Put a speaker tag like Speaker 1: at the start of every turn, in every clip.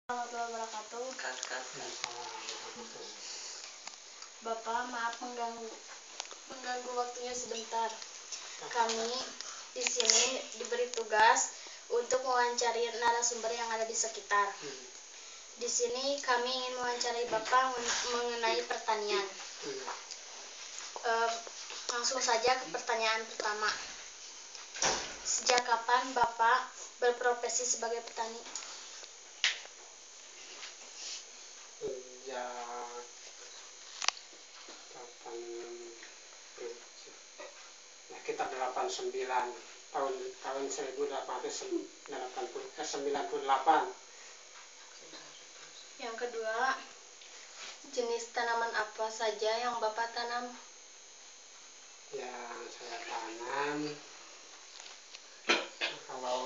Speaker 1: Warahmatullahi wabarakatuh. Bapak, maaf mengganggu waktunya sebentar. Kami di sini diberi tugas untuk mewawancari narasumber yang ada di sekitar. Di sini kami ingin mewawancari Bapak mengenai pertanian. Langsung saja ke pertanyaan pertama. Sejak kapan Bapak berprofesi sebagai petani?
Speaker 2: Sejak sekitar 89 tahun 1898.
Speaker 1: Yang kedua, jenis tanaman apa saja yang Bapak tanam?
Speaker 2: Yang saya tanam, kalau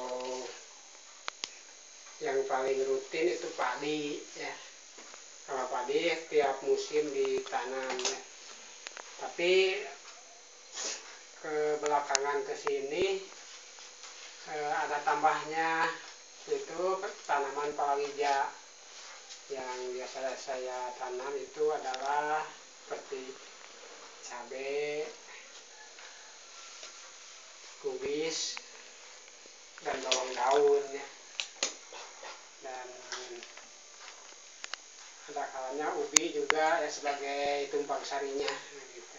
Speaker 2: yang paling rutin itu padi ya. Kalau padi tiap musim ditanam ya. Tapi belakangan ke sini ada tambahnya, itu tanaman palawija. Yang biasa saya tanam itu adalah seperti cabai, kubis, dan bawang daun ya. Dan ada kalanya ubi juga ya sebagai tumpang sarinya gitu.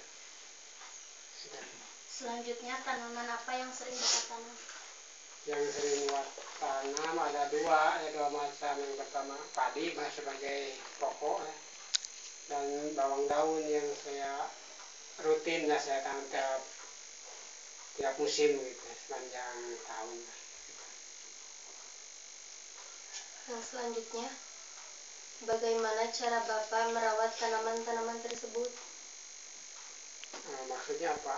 Speaker 1: Selanjutnya, tanaman apa yang sering Bapak tanam?
Speaker 2: Yang sering buat tanam ada dua macam. Yang pertama padi sebagai pokok ya. Dan bawang daun yang saya rutin ya, saya tanam tiap musim gitu sepanjang tahun.
Speaker 1: Yang selanjutnya, bagaimana cara Bapak merawat tanaman-tanaman tersebut?
Speaker 2: Maksudnya apa?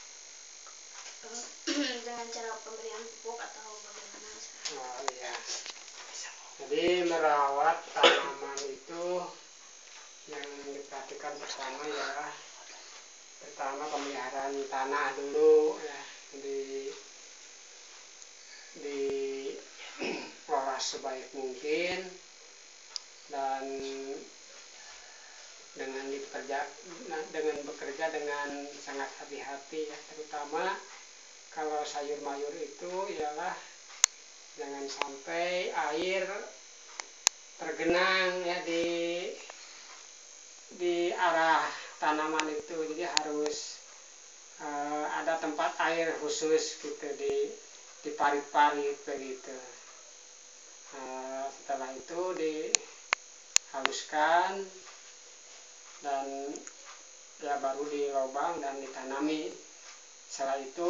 Speaker 1: Dengan cara pemberian pupuk atau bagaimana?
Speaker 2: Oh iya. Jadi merawat tanaman itu yang diperhatikan pertama ya, pertama pemeliharaan tanah dulu ya, di oras sebaik mungkin, dan dengan bekerja dengan sangat hati-hati ya, terutama kalau sayur mayur itu ialah jangan sampai air tergenang ya di arah tanaman itu. Jadi harus ada tempat air khusus gitu di parit-parit begitu. Setelah itu dihaluskan dan ya baru dilobang dan ditanami. Setelah itu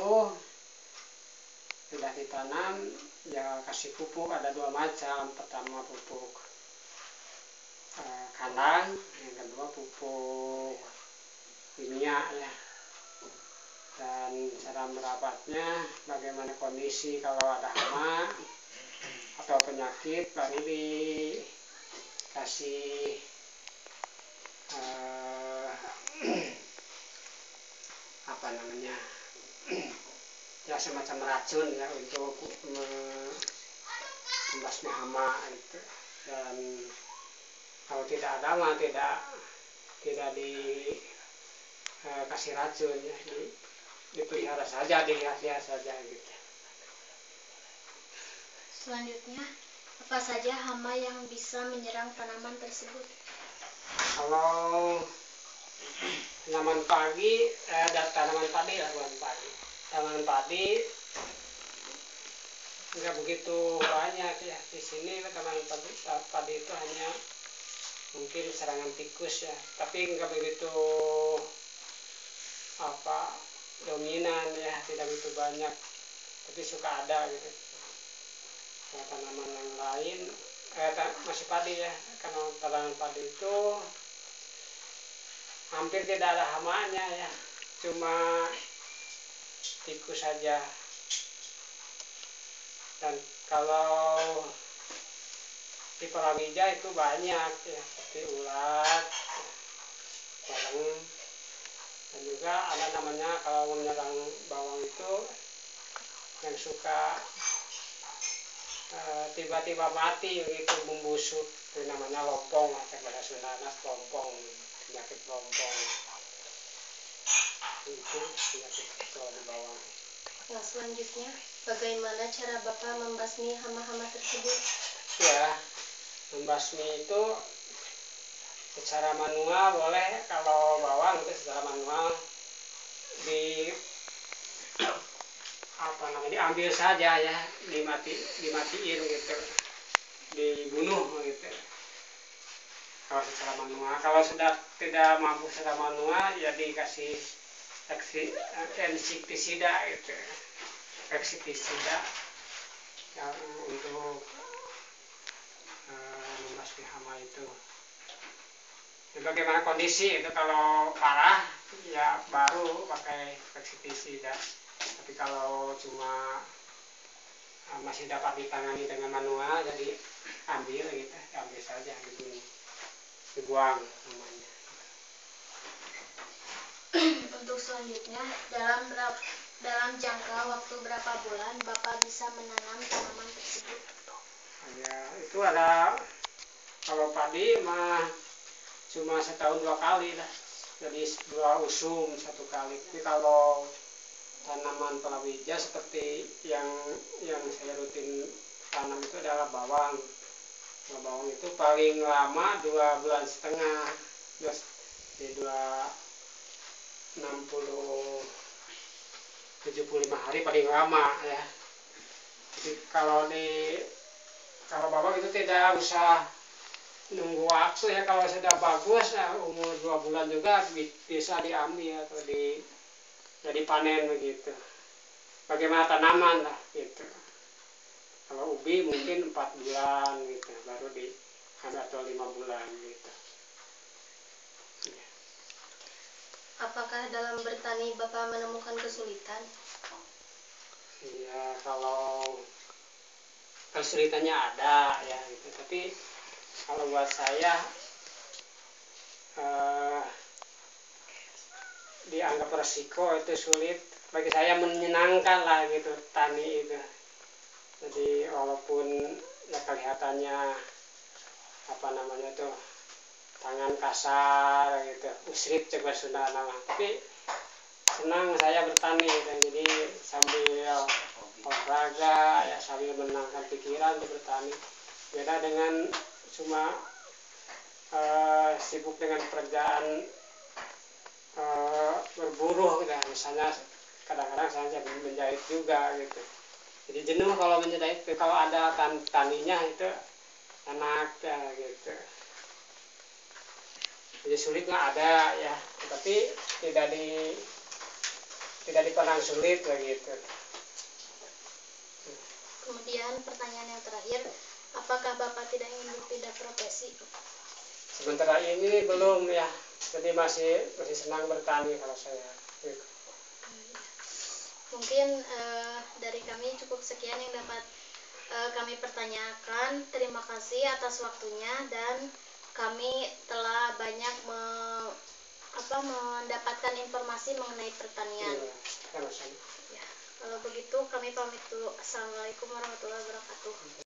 Speaker 2: sudah ditanam ya kasih pupuk, ada dua macam. Pertama pupuk kandang, yang kedua pupuk kimia ya. Dan cara merawatnya bagaimana kondisi, kalau ada hama atau penyakit baru dikasih apa namanya ya, semacam racun ya untuk membasmi hama itu. Dan kalau tidak ada mah tidak dikasih racun ya, dipelihara saja, dilihat-lihat saja gitu.
Speaker 1: Selanjutnya, apa saja hama yang bisa menyerang tanaman tersebut?
Speaker 2: Kalau tanaman padi nggak begitu banyak ya di sini. Tanaman padi itu hanya mungkin serangan tikus ya, tapi nggak begitu dominan ya, tidak begitu banyak, tapi suka ada gitu. Tanaman yang lain masih padi ya, karena tanaman padi itu hampir tidak ada hamanya ya, cuma tikus saja. Dan kalau di palawija itu banyak ya, seperti ulat, bareng, dan juga ada namanya kalau menyerang bawang itu yang suka tiba-tiba mati begitu bumbu busuk, itu namanya lompong, bahasa Sundana lompong, penyakit lompong. Itu penyakit kalau di bawang.
Speaker 1: Nah, selanjutnya, bagaimana cara Bapak membasmi hama-hama tersebut?
Speaker 2: Ya, membasmi itu secara manual boleh, kalau bawang itu secara manual diambil saja ya, dimatiin gitu, dibunuh gitu. Kalau secara manual, kalau sudah tidak mampu secara manual ya dikasih insektisida gitu, insektisida yang untuk membasmi hama itu. Ya, bagaimana kondisi itu, kalau parah ya baru pakai insektisida, tapi kalau cuma masih dapat ditangani dengan manual, jadi ambil gitu, ambil saja, dibuang namanya.
Speaker 1: Untuk selanjutnya, dalam jangka waktu berapa bulan Bapak bisa menanam tanaman tersebut?
Speaker 2: Ya, itu ada, kalau padi mah cuma setahun 2 kali lah, jadi 2 usum 1 kali. Tapi kalau tanaman palawija seperti yang saya rutin tanam itu adalah bawang. Nah, bawang itu paling lama 2,5 bulan, jadi 75 hari paling lama ya. Jadi kalau bawang itu tidak usah nunggu waktu ya, kalau sudah bagus ya, umur 2 bulan juga bisa diambil atau jadi panen begitu. Bagaimana tanaman lah gitu. Kalau ubi mungkin 4 bulan gitu, baru atau 5 bulan gitu.
Speaker 1: Apakah dalam bertani Bapak menemukan kesulitan?
Speaker 2: Iya, kalau kesulitannya ada ya gitu. Tapi kalau buat saya dianggap resiko itu sulit, bagi saya menyenangkan lah gitu tani itu. Jadi walaupun ya kelihatannya tangan kasar gitu, usrit coba sudah nama, tapi senang saya bertani dan jadi sambil olahraga ya, sambil menenangkan pikiran di bertani. Beda dengan cuma sibuk dengan pekerjaan berburu gitu. Misalnya kadang-kadang saya menjahit juga gitu, jadi jenuh kalau menjahit. Kalau ada taninya itu enak ya gitu. Jadi sulit nggak ada ya, tapi tidak dipandang sulit begitu.
Speaker 1: Kemudian pertanyaan yang terakhir, apakah Bapak tidak ingin berpindah profesi?
Speaker 2: Sementara ini belum ya, jadi masih senang bertani kalau saya gitu.
Speaker 1: Mungkin dari kami cukup sekian yang dapat kami pertanyakan. Terima kasih atas waktunya, dan kami telah banyak mendapatkan informasi mengenai pertanian.
Speaker 2: Sama-sama.
Speaker 1: Ya, kalau begitu kami pamit dulu. Assalamualaikum warahmatullahi wabarakatuh.